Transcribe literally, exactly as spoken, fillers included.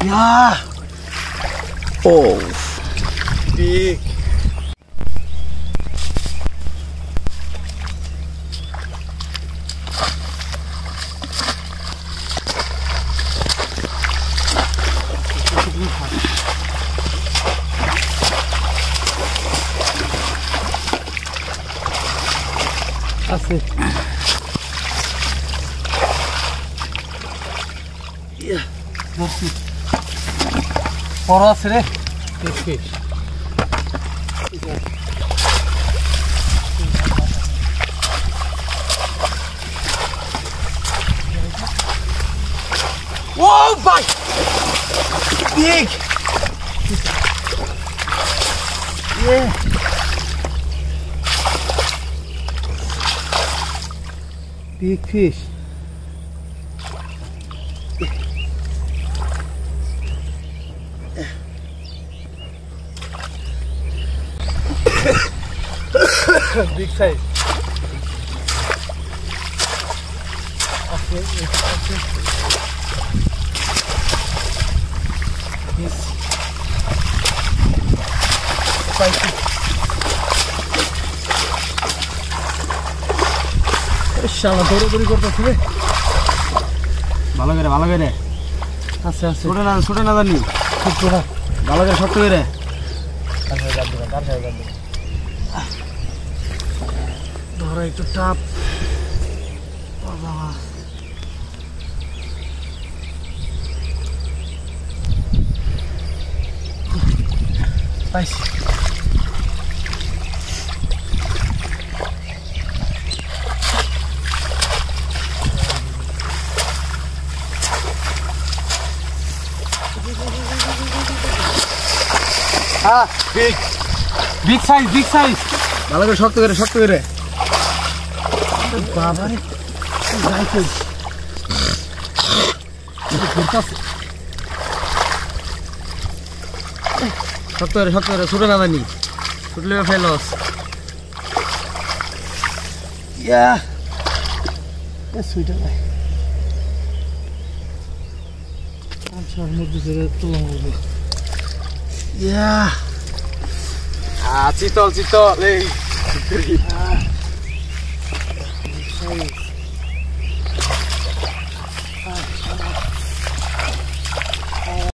Yeah. Oh. Big. That's it. Yeah. That's it. For us, eh? Big fish. Whoa, bite! Big! Yeah. Big fish. Big size. Okay, okay. Yes. Spicy. শালা দৌড়াদৌড়ি করতেছে রে ভালো করে ভালো করে আচ্ছা আচ্ছা ছোট না ছোট না জানি ছোট না ভালো করে শক্ত করে ধরো একটু টাপ বাবা পাইছি হ্যাঁ big big size big size ভালো করে শক্ত করে শক্ত করে বাবা রে যাই কই শক্ত করে শক্ত করে ছোট না জানি ছুটলে ফেলস ইয়া এ সুইটা নাই আচ্ছা মধ্যে ছেড়ে তোলা হবে ইয়া আ চিতল চিতল এই